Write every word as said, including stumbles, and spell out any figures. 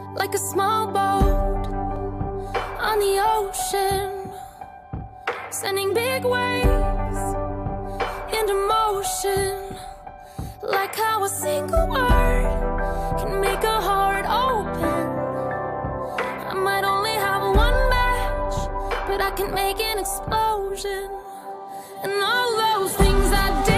like a small boat on the ocean, sending big waves into motion, like how a single word can make a heart open. I might only have one match, but I can make an explosion. And all those things I did